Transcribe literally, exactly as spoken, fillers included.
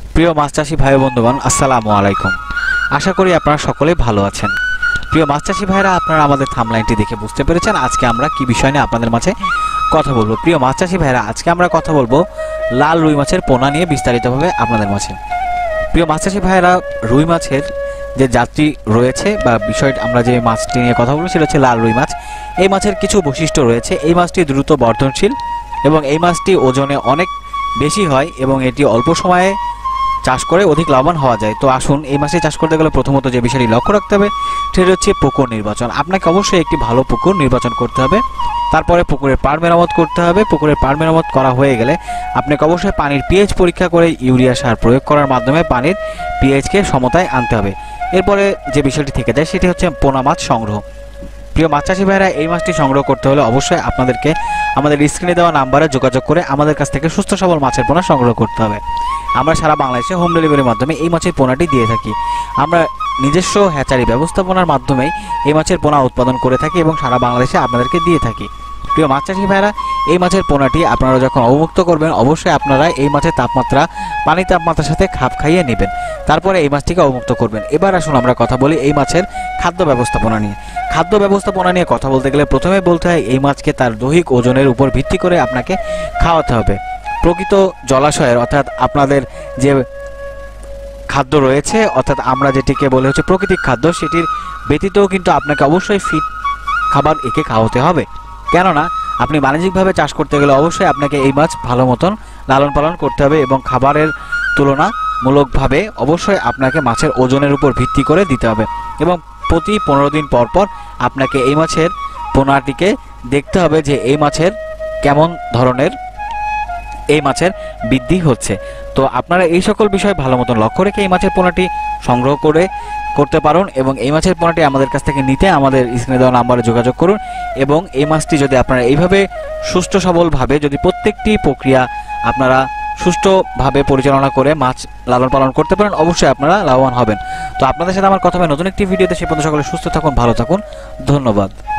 প্রিয় মাছ চাষী ভাই বন্ধুগণ, আসসালামু আলাইকুম। আশা করি আপনারা সকলেই ভালো আছেন। প্রিয় মাছ চাষী ভাইরা, আপনারা আমাদের থাম্বনেইলটি দেখে বুঝতে পেরেছেন আজকে আমরা কি বিষয় নিয়ে আপনাদের মাঝে কথা বলবো। প্রিয় মাছ চাষী ভাইরা, আজকে আমরা কথা বলবো লাল রুই মাছের পোনা নিয়ে বিস্তারিতভাবে আপনাদের মাঝে। প্রিয় মাছ চাষী ভাইরা, রুই মাছের যে জাতটি রয়েছে বা বিষয় আমরা যে মাছটি নিয়ে কথা বলবো সেটা হচ্ছে লাল রুই মাছ। এই মাছের কিছু বৈশিষ্ট্য রয়েছে। এই মাছটি দ্রুত বর্ধনশীল এবং এই মাছটি ওজনে অনেক বেশি হয় এবং এটি অল্প সময়ে চাষ করে অধিক লাভবান হওয়া যায়। তো আসুন, এই মাছটি চাষ করতে গেলে প্রথমত যে বিষয়টি লক্ষ্য রাখতে হবে সেটি হচ্ছে পুকুর নির্বাচন। আপনাকে অবশ্যই একটি ভালো পুকুর নির্বাচন করতে হবে। তারপরে পুকুরের পাড় মেরামত করতে হবে। পুকুরের পাড় মেরামত করা হয়ে গেলে আপনাকে অবশ্যই পানির পিএইচ পরীক্ষা করে ইউরিয়া সার প্রয়োগ করার মাধ্যমে পানির পিএইচকে সমতায় আনতে হবে। এরপরে যে বিষয়টি থেকে যায় সেটি হচ্ছে পোনা মাছ সংগ্রহ। প্রিয় মাছ চাষী ভাইরা, এই মাছটি সংগ্রহ করতে হলে অবশ্যই আপনাদেরকে আমাদের স্ক্রিনে দেওয়া নাম্বারে যোগাযোগ করে আমাদের কাছ থেকে সুস্থ সবল মাছের পোনা সংগ্রহ করতে হবে। আমরা সারা বাংলাদেশে হোম ডেলিভারির মাধ্যমে এই মাছের পোনাটি দিয়ে থাকি। আমরা নিজস্ব হ্যাচারি ব্যবস্থাপনার মাধ্যমেই এই মাছের পোনা উৎপাদন করে থাকি এবং সারা বাংলাদেশে আপনাদেরকে দিয়ে থাকি। প্রিয় মাছ চাষী ভাইরা, এই মাছের পোনাটি আপনারা যখন অবমুক্ত করবেন অবশ্যই আপনারা এই মাছের তাপমাত্রা পানির তাপমাত্রার সাথে খাপ খাইয়ে নেবেন। তারপরে এই মাছটিকে অবমুক্ত করবেন। এবার আসুন আমরা কথা বলি এই মাছের খাদ্য ব্যবস্থাপনা নিয়ে। খাদ্য ব্যবস্থাপনা নিয়ে কথা বলতে গেলে প্রথমে বলতে হয় এই মাছকে তার দৈহিক ওজনের উপর ভিত্তি করে আপনাকে খাওয়াতে হবে। প্রকৃত জলাশয়ের অর্থাৎ আপনাদের যে খাদ্য রয়েছে অর্থাৎ আমরা যেটিকে বলে হচ্ছে প্রাকৃতিক খাদ্য, সেটির ব্যতীতও কিন্তু আপনাকে অবশ্যই ফিট খাবার একে খাওয়াতে হবে। কেননা আপনি বাণিজ্যিকভাবে চাষ করতে গেলে অবশ্যই আপনাকে এই মাছ ভালো মতন লালন পালন করতে হবে এবং খাবারের তুলনামূলকভাবে অবশ্যই আপনাকে মাছের ওজনের উপর ভিত্তি করে দিতে হবে এবং প্রতি পনেরো দিন পর পর আপনাকে এই মাছের পোনাটিকে দেখতে হবে যে এই মাছের কেমন ধরনের এই মাছের বৃদ্ধি হচ্ছে। তো আপনারা এই সকল বিষয় ভালো মতন লক্ষ্য রেখে এই মাছের পোনাটি সংগ্রহ করে করতে পারুন এবং এই মাছের পোনাটি আমাদের কাছ থেকে নিতে আমাদের স্ক্রিনে দেওয়া নাম্বারে যোগাযোগ করুন এবং এই মাছটি যদি আপনারা এইভাবে সুস্থ সবলভাবে যদি প্রত্যেকটি প্রক্রিয়া আপনারা সুষ্ঠুভাবে পরিচালনা করে মাছ লালন পালন করতে পারেন অবশ্যই আপনারা লাভবান হবেন। তো আপনাদের সাথে আমার কথা হবে নতুন একটি ভিডিওতে। সে পর্যন্ত সকলে সুস্থ থাকুন, ভালো থাকুন, ধন্যবাদ।